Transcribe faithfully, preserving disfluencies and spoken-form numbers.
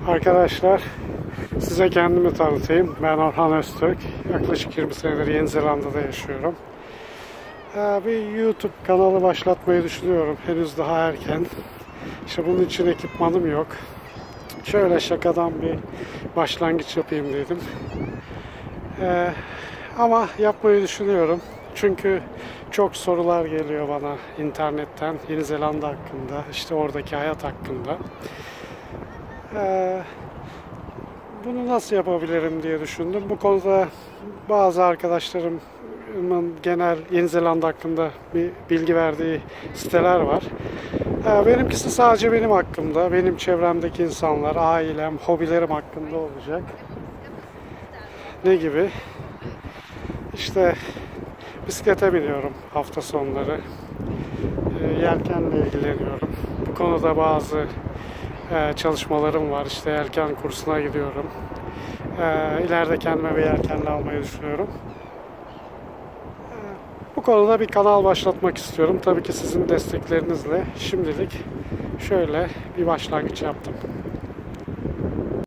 Arkadaşlar, size kendimi tanıtayım. Ben Orhan Öztürk. Yaklaşık yirmi senedir Yeni Zelanda'da yaşıyorum. Bir YouTube kanalı başlatmayı düşünüyorum. Henüz daha erken. İşte bunun için ekipmanım yok. Şöyle şakadan bir başlangıç yapayım dedim. Ee, ama yapmayı düşünüyorum. Çünkü çok sorular geliyor bana internetten Yeni Zelanda hakkında, işte oradaki hayat hakkında. Ee, bunu nasıl yapabilirim diye düşündüm. Bu konuda bazı arkadaşlarımın genel Yeni Zelanda hakkında bir bilgi verdiği siteler var. Ee, benimkisi sadece benim hakkımda, benim çevremdeki insanlar, ailem, hobilerim hakkında olacak. Ne gibi? İşte bisiklete biniyorum hafta sonları. E, yelkenle ilgileniyorum. Bu konuda bazı e, çalışmalarım var. İşte yelken kursuna gidiyorum. E, ileride kendime bir yelkenle almayı düşünüyorum. E, bu konuda bir kanal başlatmak istiyorum. Tabii ki sizin desteklerinizle şimdilik şöyle bir başlangıç yaptım.